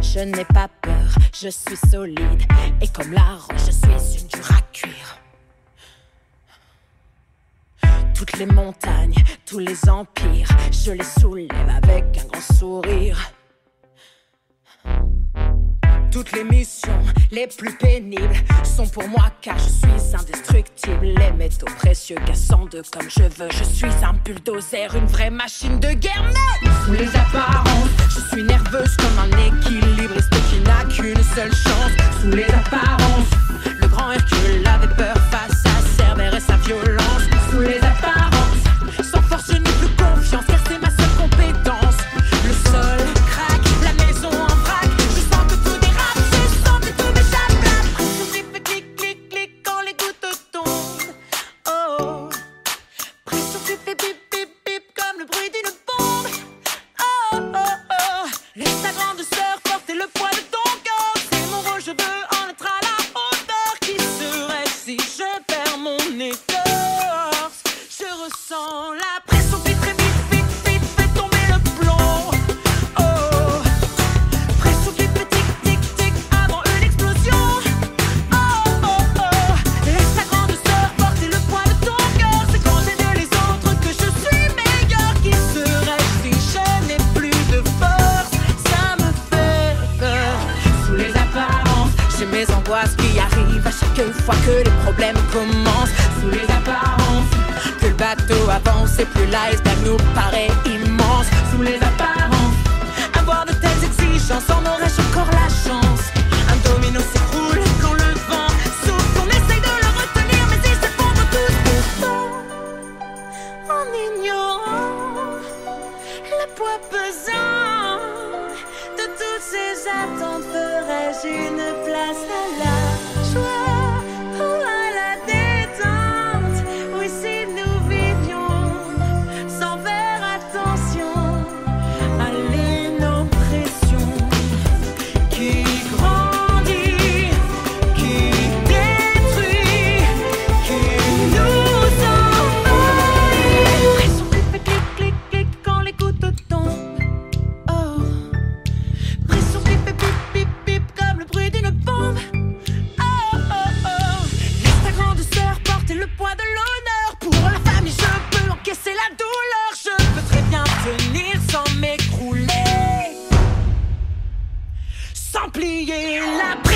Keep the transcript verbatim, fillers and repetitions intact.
Je n'ai pas peur, je suis solide. Et comme la roche, je suis une dure à cuire. Toutes les montagnes, tous les empires, je les soulève avec un grand sourire. Toutes les missions les plus pénibles sont pour moi car je suis indestructible. Les métaux précieux cassant de comme je veux. Je suis un bulldozer, une vraie machine de guerre. Mais sous les apparences, je suis nerveuse comme un équilibriste qui n'a qu'une seule chance. Sous les apparences, le grand Hercule avait peur face à Cerbère et sa violence. Sous les apparences, sans force ni plus confiance car c'est ma seule compétence. Le sol craque, la maison en vrac. Je sens que tout dérape, je sens que tout m'échappe. La pression qui fait clic, clic, clic quand les gouttes tombent. Oh, pression qui fait bip, bip, bip comme le bruit d'une bombe. Oh, oh, oh, laisse ta grande sœur porter le poids de ton corps. C'est mon rôle, je veux en être à la hauteur. Qui serait si je perds mon écorce? Je ressens la pression qui très vite, vite, vite fait tomber le plomb. Oh, pression qui fait tic, tic, tic avant une explosion. Oh, oh, oh, laisse ta grande sœur porter le poids de ton cœur. C'est quand j'aide les autres que je suis meilleur. Qui serait si je n'ai plus de force? Ça me fait peur. Sous les apparences, j'ai mes angoisses qui arrivent à chaque fois que les problèmes commencent. Sous les apparences, que le bateau avance et plus l'iceberg nous paraît immense. Sous les apparences, avoir de telles exigences, en aurais-je encore la chance? Un domino s'écroule quand le vent souffle. On essaye de le retenir mais il s'effondre tout doucement. En ignorant le poids pesant de toutes ces attentes, ferais-je une place à la joie ou à la détente? Oui, si nous vivions sans faire attention à l'inoppression qui grandit, qui détruit, qui nous envahit. Pression qui fait clic, clic, clic quand les gouttes tombent. Oh, pression qui fait bip, bip, bip comme le bruit d'une bombe. Oh, oh, oh, laisse ta grande sœur porter le poids de l'honneur. Pour la famille, je peux encaisser la douleur. Je peux très bien tenir sans m'écrouler, sans plier la